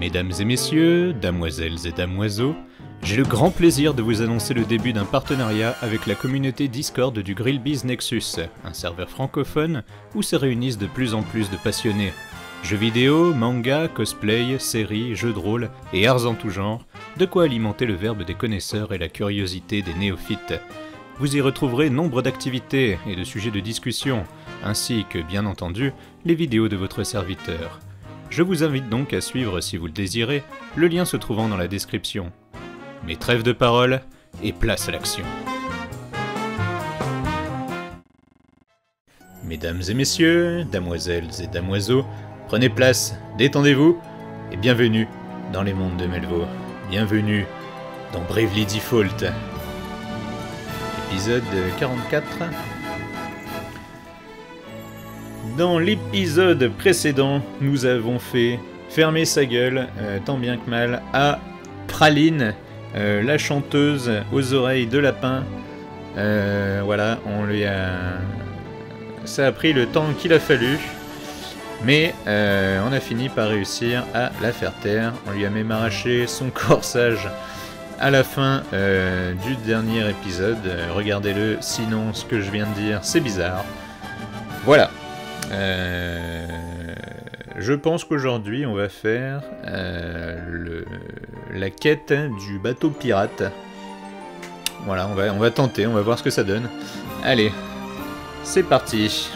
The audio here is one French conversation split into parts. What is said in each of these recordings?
Mesdames et messieurs, damoiselles et damoiseaux, j'ai le grand plaisir de vous annoncer le début d'un partenariat avec la communauté Discord du Grillbiz Nexus, un serveur francophone où se réunissent de plus en plus de passionnés. Jeux vidéo, manga, cosplay, séries, jeux de rôle et arts en tout genre, de quoi alimenter le verbe des connaisseurs et la curiosité des néophytes. Vous y retrouverez nombre d'activités et de sujets de discussion, ainsi que, bien entendu, les vidéos de votre serviteur. Je vous invite donc à suivre, si vous le désirez, le lien se trouvant dans la description. Mais trêve de parole, et place à l'action. Mesdames et messieurs, damoiselles et damoiseaux, prenez place, détendez-vous, et bienvenue dans les mondes de Melvaux. Bienvenue dans Bravely Default. Épisode 44. Dans l'épisode précédent, nous avons fait fermer sa gueule, tant bien que mal, à Praline, la chanteuse aux oreilles de lapin. Voilà, on lui a... Ça a pris le temps qu'il a fallu, mais on a fini par réussir à la faire taire. On lui a même arraché son corsage à la fin du dernier épisode. Regardez-le, sinon ce que je viens de dire, c'est bizarre. Voilà. Je pense qu'aujourd'hui on va faire la quête du bateau pirate. Voilà, on va tenter, on va voir ce que ça donne. Allez, c'est parti.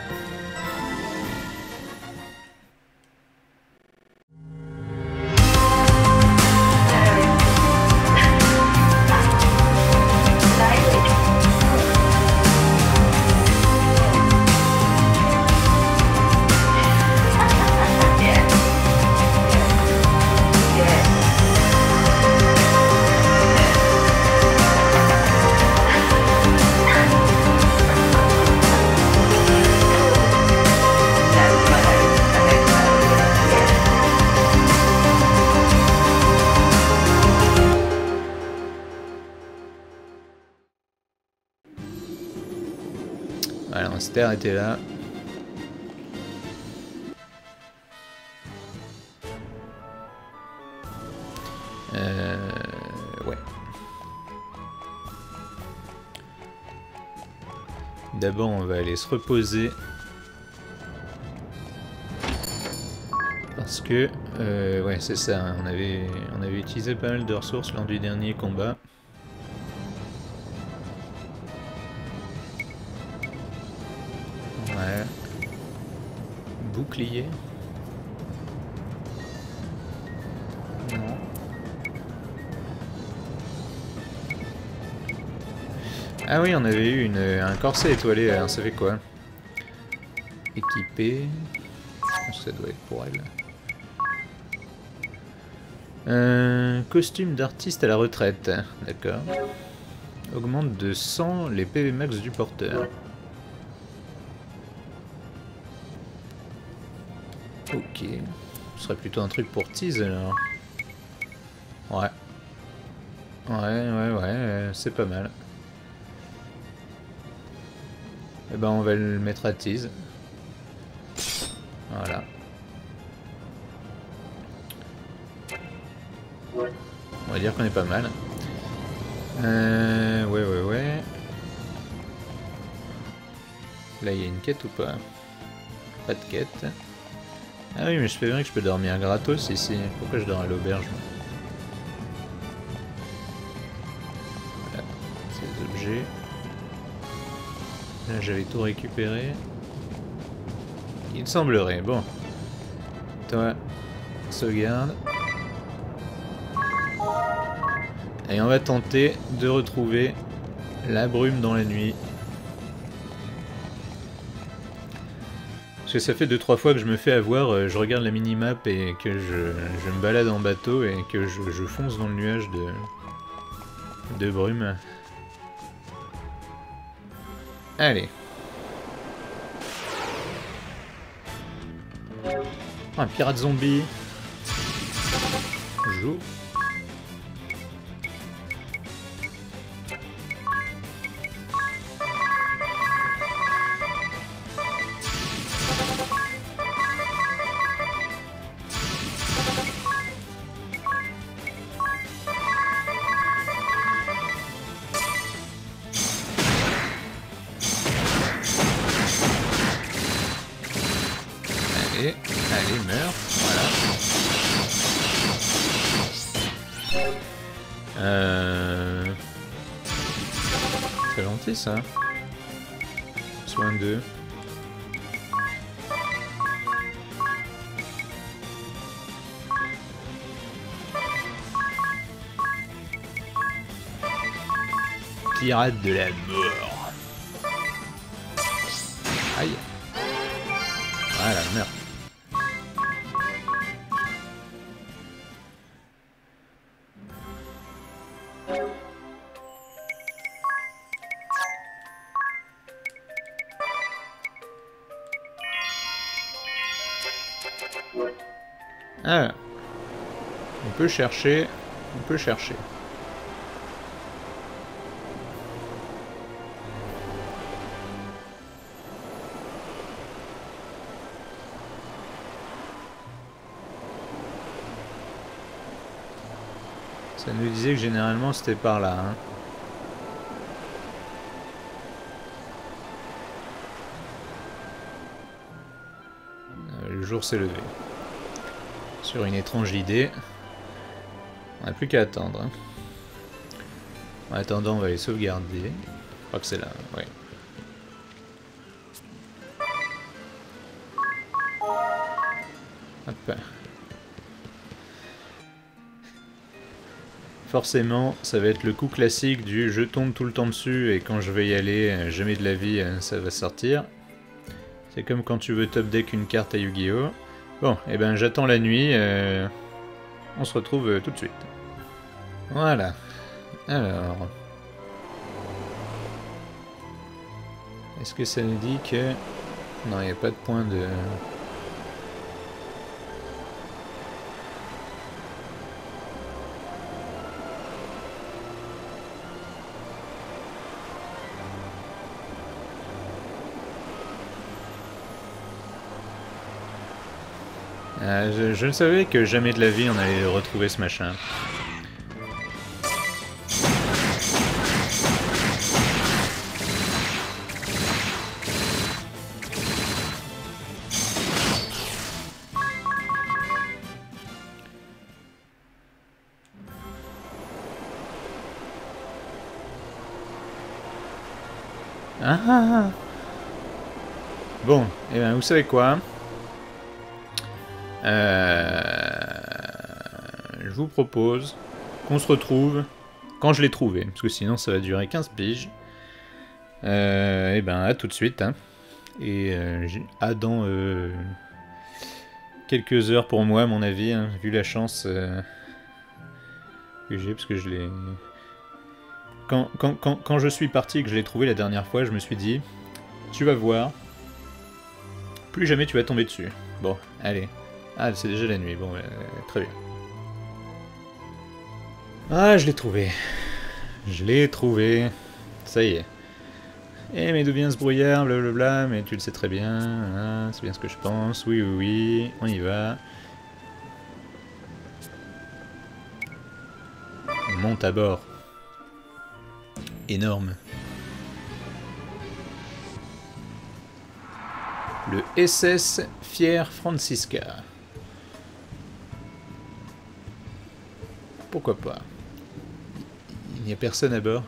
Voilà, on s'était arrêté là. Ouais. D'abord, on va aller se reposer. Parce que, ouais, c'est ça, on avait utilisé pas mal de ressources lors du dernier combat. Ouais. Bouclier. Non. Ah oui, on avait eu un corset étoilé, alors ça fait quoi? Équipé. Je pense que ça doit être pour elle. Costume d'artiste à la retraite. D'accord. Augmente de 100 les PV max du porteur. Ok. Ce serait plutôt un truc pour tease alors. Ouais. Ouais, c'est pas mal. Et ben on va le mettre à tease. Voilà. On va dire qu'on est pas mal. Ouais. Là il y a une quête ou pas? Pas de quête. Ah oui, mais je fais bien que je peux dormir gratos ici. Pourquoi je dors à l'auberge? Voilà, ces objets. Là, j'avais tout récupéré. Il semblerait. Bon. Toi, sauvegarde. Et on va tenter de retrouver la brume dans la nuit. Parce que ça fait 2-3 fois que je me fais avoir, je regarde la minimap et que je me balade en bateau et que je fonce dans le nuage de brume. Allez. Oh, un pirate zombie. Bonjour. Allez, allez, meurs. Voilà. C'est gentil ça. Soin d'eux. Pirate de la mort. Aïe. Voilà, merde. Alors, on peut chercher, on peut chercher. Ça nous disait que généralement c'était par là. Hein. Le jour s'est levé. Sur une étrange idée. On n'a plus qu'à attendre. Hein. En attendant, on va les sauvegarder. Je crois que c'est là, ouais. Hop. Forcément, ça va être le coup classique du je tombe tout le temps dessus et quand je vais y aller, jamais de la vie, ça va sortir. C'est comme quand tu veux top deck une carte à Yu-Gi-Oh! Bon, et ben j'attends la nuit, on se retrouve tout de suite. Voilà. Alors... Est-ce que ça nous dit que... Non, il n'y a pas de point de... je ne savais que jamais de la vie on allait retrouver ce machin. Ah. Bon, et ben vous savez quoi? Je vous propose qu'on se retrouve quand je l'ai trouvé, parce que sinon ça va durer 15 piges. Et ben à tout de suite. Hein. Et à dans quelques heures pour moi, à mon avis, hein, vu la chance que j'ai, parce que je l'ai... Quand je suis parti et que je l'ai trouvé la dernière fois, je me suis dit, tu vas voir, plus jamais tu vas tomber dessus. Bon, allez. Ah, c'est déjà la nuit, bon, très bien. Ah, je l'ai trouvé. Je l'ai trouvé. Ça y est. Eh, mais d'où vient ce brouillard, blablabla, mais tu le sais très bien, hein, c'est bien ce que je pense, oui, oui, oui, on y va. On monte à bord. Énorme. Le SS Fier Francisca. Pourquoi pas? Il n'y a personne à bord.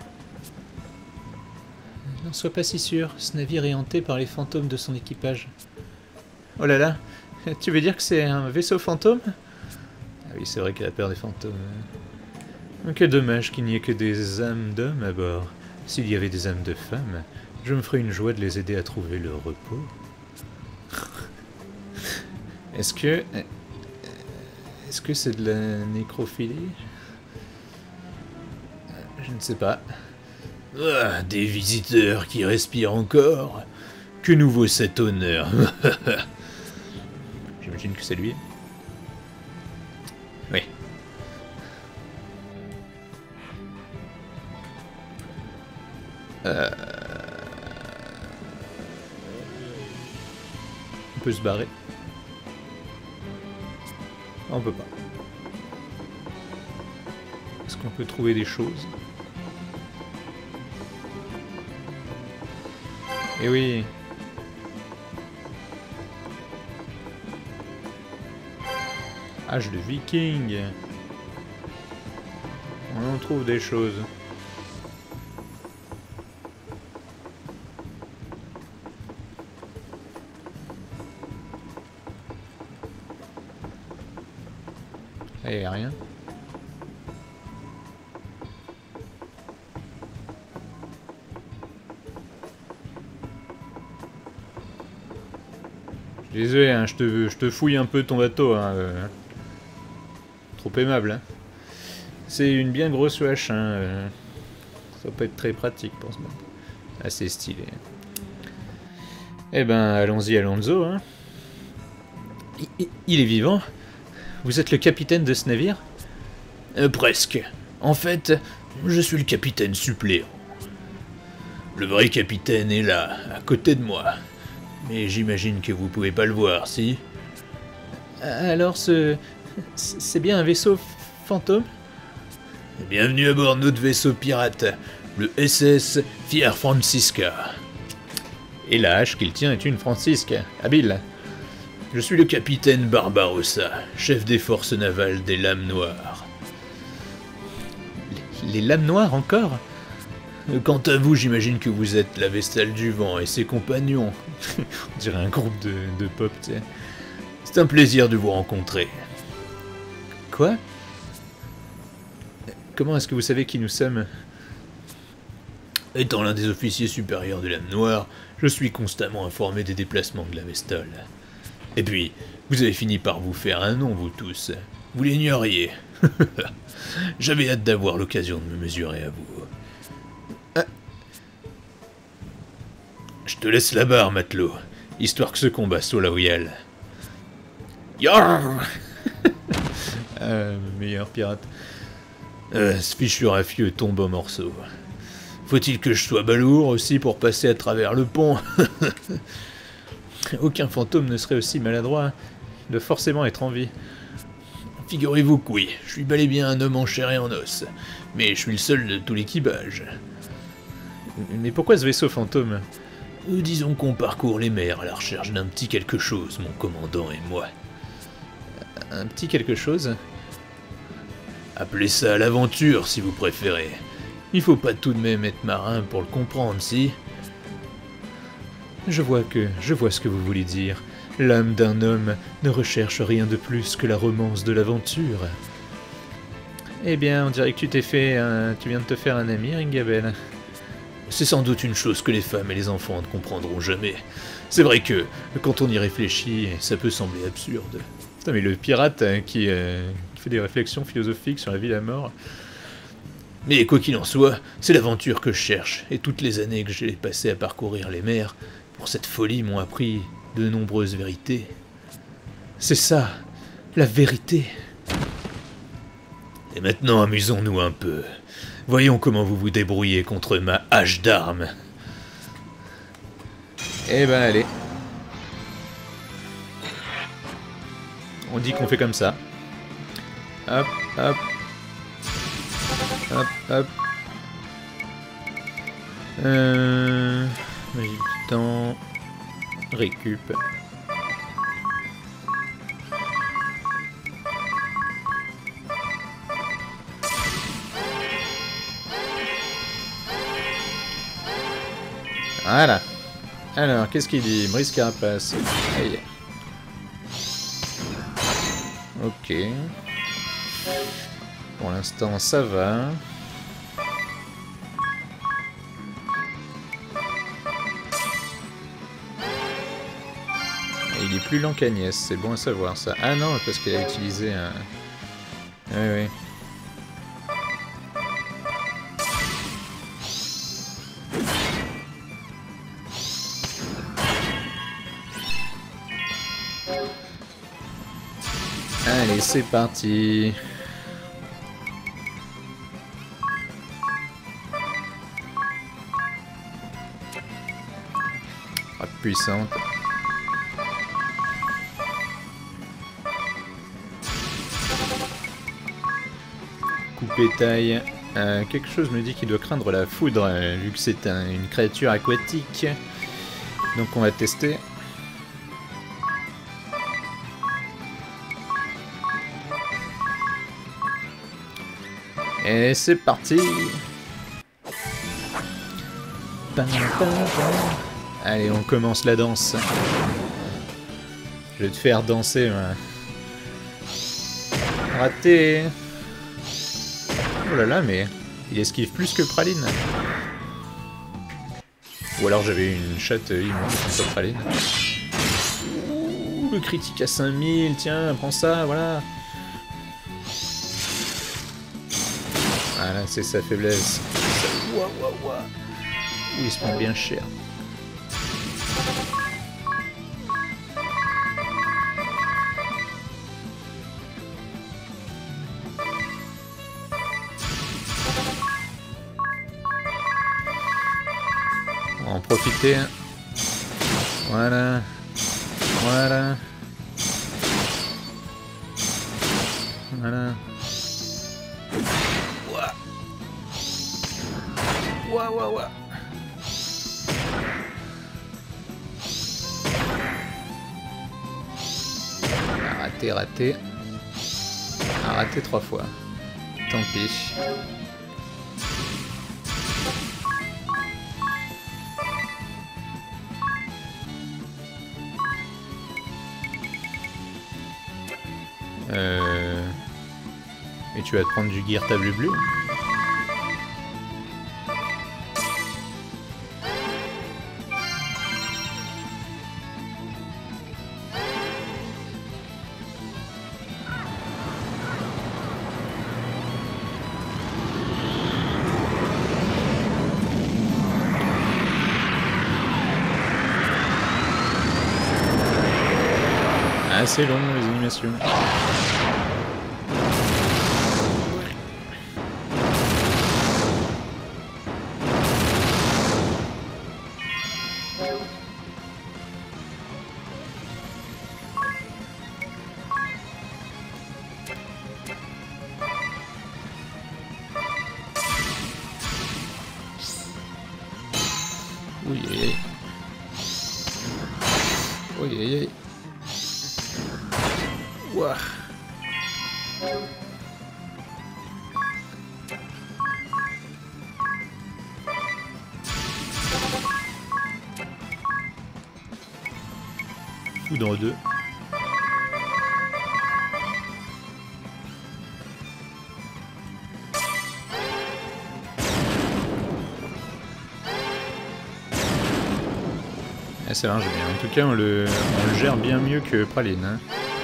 N'en sois pas si sûr, ce navire est hanté par les fantômes de son équipage. Oh là là, tu veux dire que c'est un vaisseau fantôme? Ah oui, c'est vrai qu'elle a peur des fantômes. Quel dommage qu'il n'y ait que des âmes d'hommes à bord. S'il y avait des âmes de femmes, je me ferais une joie de les aider à trouver leur repos. Est-ce que c'est de la nécrophilie? Je ne sais pas. Ah, des visiteurs qui respirent encore. Que nous vaut cet honneur? J'imagine que c'est lui. Oui. On peut se barrer. On peut pas. Est-ce qu'on peut trouver des choses? Eh oui. Hache de viking. On en trouve des choses. Là, il n'y a rien. Désolé, hein, je te fouille un peu ton bateau. Hein, trop aimable. Hein. C'est une bien grosse hache. Hein, ça va pas être très pratique pour ce moment. Assez stylé. Eh ben, allons-y, Alonso. Hein. Il est vivant? Vous êtes le capitaine de ce navire? Presque. En fait, je suis le capitaine suppléant. Le vrai capitaine est là, à côté de moi. Mais j'imagine que vous pouvez pas le voir, si? Alors, c'est bien un vaisseau fantôme? Bienvenue à bord de notre vaisseau pirate, le SS Fier Francisca. Et la hache qu'il tient est une Francisque. Habile. Je suis le capitaine Barbarossa, chef des forces navales des Lames Noires. Les Lames Noires encore? Quant à vous, j'imagine que vous êtes la Vestale du Vent et ses compagnons. On dirait un groupe de pop, tu sais. C'est un plaisir de vous rencontrer. Quoi? Comment est-ce que vous savez qui nous sommes? Étant l'un des officiers supérieurs de Lames Noires, je suis constamment informé des déplacements de la Vestale. Et puis, vous avez fini par vous faire un nom, vous tous. Vous l'ignoriez. J'avais hâte d'avoir l'occasion de me mesurer à vous. Je te laisse la barre, matelot, histoire que ce combat soit loyal. Yarr Meilleur pirate. Ce fichu raffieux tombe en morceaux. Faut-il que je sois balourd aussi pour passer à travers le pont? Aucun fantôme ne serait aussi maladroit. Il doit forcément être en vie. Figurez-vous que oui, je suis bel et bien un homme en chair et en os. Mais je suis le seul de tout l'équipage. Mais pourquoi ce vaisseau fantôme? Disons qu'on parcourt les mers à la recherche d'un petit quelque chose, mon commandant et moi. Un petit quelque chose? Appelez ça l'aventure, si vous préférez. Il faut pas tout de même être marin pour le comprendre, si? Je vois ce que vous voulez dire. L'âme d'un homme ne recherche rien de plus que la romance de l'aventure. Eh bien, on dirait que tu viens de te faire un ami, Ringabel. C'est sans doute une chose que les femmes et les enfants ne comprendront jamais. C'est vrai que, quand on y réfléchit, ça peut sembler absurde. Putain, mais le pirate qui fait des réflexions philosophiques sur la vie et la mort. Mais quoi qu'il en soit, c'est l'aventure que je cherche, et toutes les années que j'ai passées à parcourir les mers, pour cette folie m'ont appris de nombreuses vérités. C'est ça, la vérité. Et maintenant, amusons-nous un peu. Voyons comment vous vous débrouillez contre ma hache d'armes. Eh ben, allez. On dit qu'on fait comme ça. Hop, hop. Hop, hop. Magie du temps. Récup. Voilà. Alors, qu'est-ce qu'il dit? Brise carapace. Aïe. Ok. Pour l'instant, ça va. Et il est plus lent qu'Agnès, c'est bon à savoir ça. Ah non, parce qu'elle a utilisé un... Oui, oui. Allez, c'est parti. Frappe puissante. Coupé taille. Quelque chose me dit qu'il doit craindre la foudre, vu que c'est une créature aquatique. Donc on va tester. Et c'est parti. Allez, on commence la danse. Je vais te faire danser, moi. Raté. Oh là là, mais il esquive plus que Praline. Ou alors j'avais une chatte immonde contre Praline. Ouh, le critique à 5000, tiens, prends ça, voilà. Voilà, c'est sa faiblesse. Ouah, ouah, ouah. Ouh, il se prend bien cher. On va en profiter. Voilà. Voilà. Voilà. Ouah. Ouah, ouah, ouah. Raté, raté. Raté 3 fois. Tant pis. Et tu vas te prendre du gear table bleu. Assez long les animations. Oui, aïe, aïe. Oui, aïe, aïe. Ouah. Foudre 2. Ah, ça marche bien. En tout cas, on le gère bien mieux que Praline. Hein.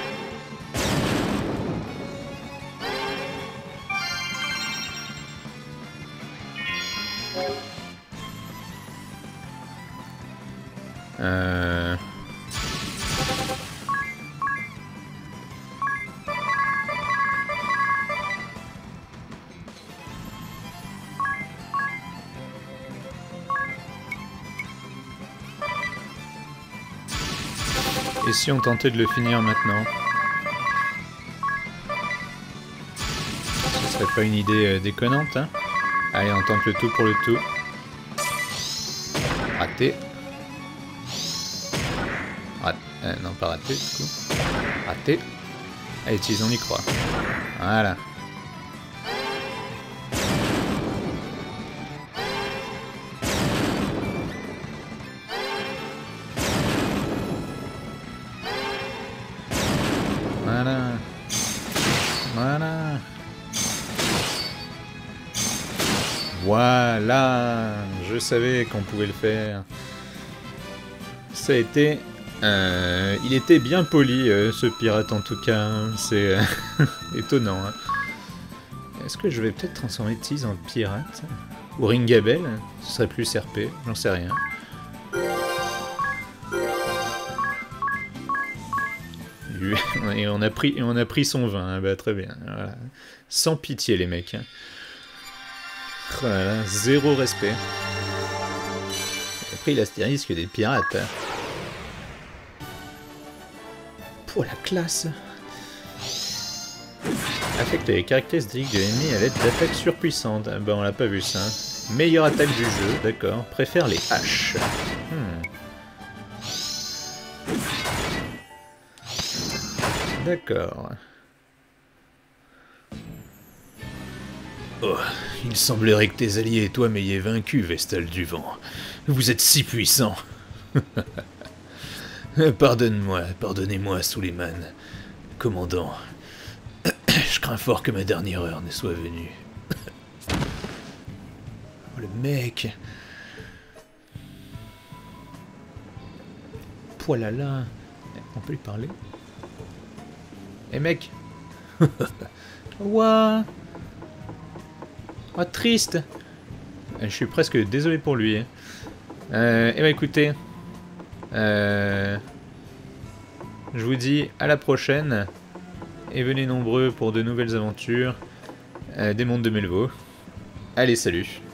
Et si on tentait de le finir maintenant? Ce serait pas une idée déconnante, hein? Allez, on tente le tout pour le tout. Raté. Non, pas raté, du coup. Raté. Allez, tease, on y croit. Voilà. Voilà. Voilà. Voilà. Je savais qu'on pouvait le faire. Ça a été... il était bien poli, ce pirate, en tout cas. C'est étonnant. Hein. Est-ce que je vais peut-être transformer Tease en pirate? Ou Ringabel? Ce serait plus RP, j'en sais rien. Et on a pris son vin, hein. Bah, très bien. Voilà. Sans pitié, les mecs. Hein. Voilà, zéro respect. Après, il astérisque des pirates. Hein. Pour la classe. Affecte les caractéristiques de l'ennemi à l'aide d'attaques surpuissantes. Ah, bah, on l'a pas vu ça. Meilleure attaque du jeu, d'accord. Préfère les haches. D'accord. Oh, il semblerait que tes alliés et toi m'ayez vaincu, Vestal du Vent. Vous êtes si puissant. Pardonnez-moi, Suleiman. Commandant, je crains fort que ma dernière heure ne soit venue. Oh, le mec. Poilala. On peut lui parler? Eh mec. Ouah. Oh, triste. Je suis presque désolé pour lui. Eh ben écoutez. Je vous dis à la prochaine. Et venez nombreux pour de nouvelles aventures. Des mondes de Melvaux. Allez, salut.